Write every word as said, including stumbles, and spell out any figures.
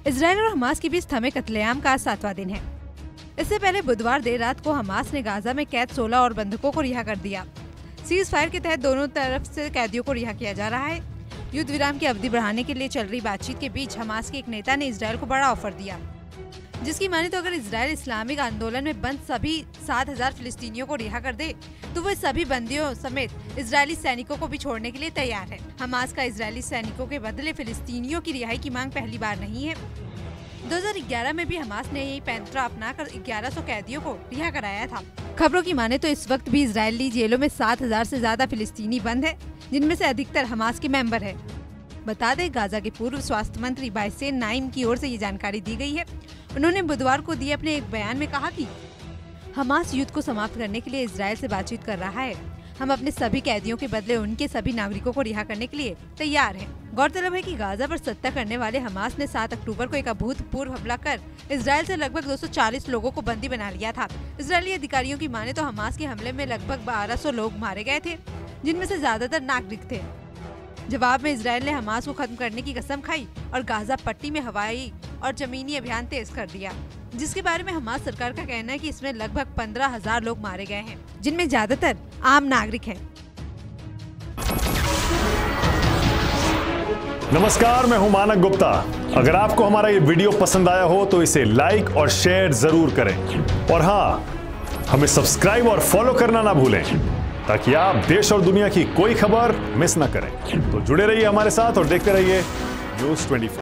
Israel और Hamas के बीच थमे कत्लेआम का सातवां दिन है। इससे पहले बुधवार देर रात को हमास ने गाजा में कैद सोलह और बंधकों को रिहा कर दिया। सीज फायर के तहत दोनों तरफ से कैदियों को रिहा किया जा रहा है। युद्ध विराम की अवधि बढ़ाने के लिए चल रही बातचीत के बीच हमास के एक नेता ने इजराइल को बड़ा ऑफर दिया, जिसकी माने तो अगर इजराइल इस्लामिक आंदोलन में बंद सभी सात हजार फिलिस्तीनियों को रिहा कर दे तो वह सभी बंदियों समेत इजरायली सैनिकों को भी छोड़ने के लिए तैयार है। हमास का इजरायली सैनिकों के बदले फिलिस्तीनियों की रिहाई की मांग पहली बार नहीं है। दो हज़ार ग्यारह में भी हमास ने यही पैंतरा अपनाकर ग्यारह सौ कैदियों को रिहा कराया था। खबरों की माने तो इस वक्त भी इजरायली जेलों में सात हजार से ज्यादा फिलिस्तीनी बंद है, जिनमें से अधिकतर हमास के मेंबर है। बता दें, गाजा के पूर्व स्वास्थ्य मंत्री बाइसेन नाइम की ओर से ये जानकारी दी गई है। उन्होंने बुधवार को दिए अपने एक बयान में कहा कि हमास युद्ध को समाप्त करने के लिए इजराइल से बातचीत कर रहा है। हम अपने सभी कैदियों के बदले उनके सभी नागरिकों को रिहा करने के लिए तैयार हैं। गौरतलब है कि गाजा पर सत्ता करने वाले हमास ने सात अक्टूबर को एक अभूतपूर्व हमला कर इजराइल से लगभग दो सौ चालीस लोगों को बंदी बना लिया था। इजरायली अधिकारियों की माने तो हमास के हमले में लगभग बारह सौ लोग मारे गए थे, जिनमें से ज्यादातर नागरिक थे। जवाब में इजराइल ने हमास को खत्म करने की कसम खाई और गाजा पट्टी में हवाई और जमीनी अभियान तेज कर दिया, जिसके बारे में हमास सरकार का कहना है कि इसमें लगभग पंद्रह हजार लोग मारे गए हैं, जिनमें ज्यादातर आम नागरिक हैं। नमस्कार, मैं हूं मानक गुप्ता। अगर आपको हमारा ये वीडियो पसंद आया हो तो इसे लाइक और शेयर जरूर करें, और हाँ, हमें सब्सक्राइब और फॉलो करना ना भूलें ताकि आप देश और दुनिया की कोई खबर मिस ना करें। तो जुड़े रहिए हमारे साथ और देखते रहिए न्यूज़ चौबीस।